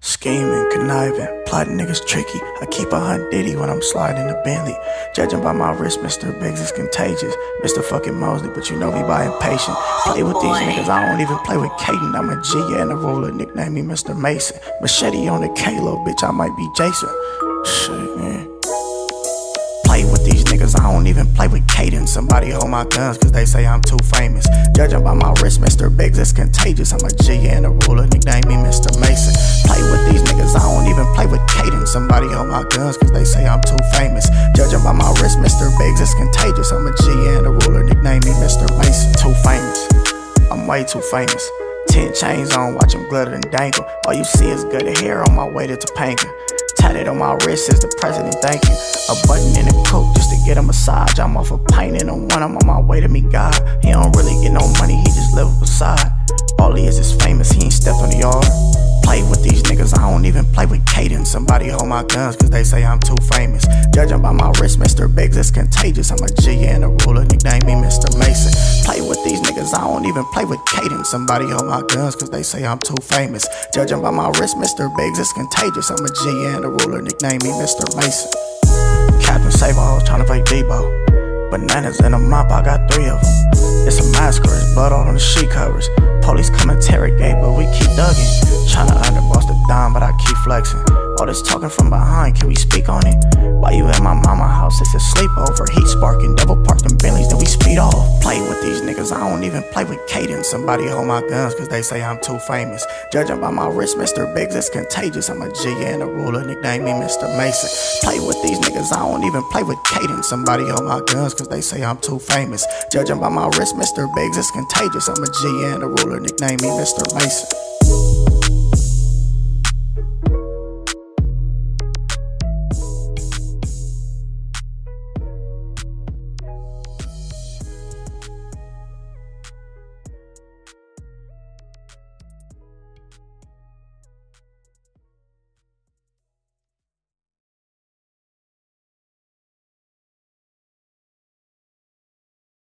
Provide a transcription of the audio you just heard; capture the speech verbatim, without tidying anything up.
Scheming, conniving, plotting niggas tricky. I keep a hunt Diddy when I'm sliding a Bentley. Judging by my wrist, Mister Biggs is contagious. Mister fucking Mosley, but you know me by impatient. Play with these niggas, I don't even play with Caden. I'm a G and a ruler, nickname me Mister Mason. Machete on the K, little bitch, I might be Jason. Shit, man. Play with these niggas, I don't even play with Caden. Somebody hold my guns, cause they say I'm too famous. Judging by my wrist, Mister Biggs is contagious. I'm a G and a ruler, nickname me Mister Mason. Play with these niggas, I don't even play with Caden. Somebody hold my guns, cause they say I'm too famous. Judging by my wrist, Mister Biggs is contagious. I'm a G and a ruler, nickname me Mister Mason. Too famous, I'm way too famous. Ten chains on, watch them glitter and dangle. All you see is good hair on my way to Topanga. Tatted on my wrist is the president, thank you. A button in a coat just to get a massage. I'm off a pint and a one, I'm on my way to meet God. He don't really get no money, he just live beside. All he is is famous, he ain't stepped on the yard. Play with these niggas, I don't even play with Caden. Somebody hold my guns, cause they say I'm too famous. Judging by my wrist, Mister Biggs is contagious. I'm a G and a ruler, nickname me Mister Mason. Play with these niggas, I don't even play with Caden. Somebody hold my guns, cause they say I'm too famous. Judging by my wrist, Mister Biggs is contagious. I'm a G and a ruler, nickname me Mister Mason. Captain Save-All tryna play Debo. Bananas in a mop, I got three of them. It's a massacre, it's blood all on the sheet covers. Police come interrogate, but we keep dugging. Tryna underboss the dime, but I keep flexing. All this talking from behind, can we speak on it? Why you at my mama house? It's a sleepover. Heat sparking, double parked in Bentleys, then we speed off. Play with these niggas, I don't even play with Caden. Somebody hold my guns, cause they say I'm too famous. Judging by my wrist, Mister Biggs is contagious. I'm a G and a ruler, nickname me Mister Mason. Play with these niggas, I don't even play with Caden. Somebody hold my guns, cause they say I'm too famous. Judging by my wrist, Mister Biggs is contagious. I'm a G and a ruler, nickname me Mister Mason.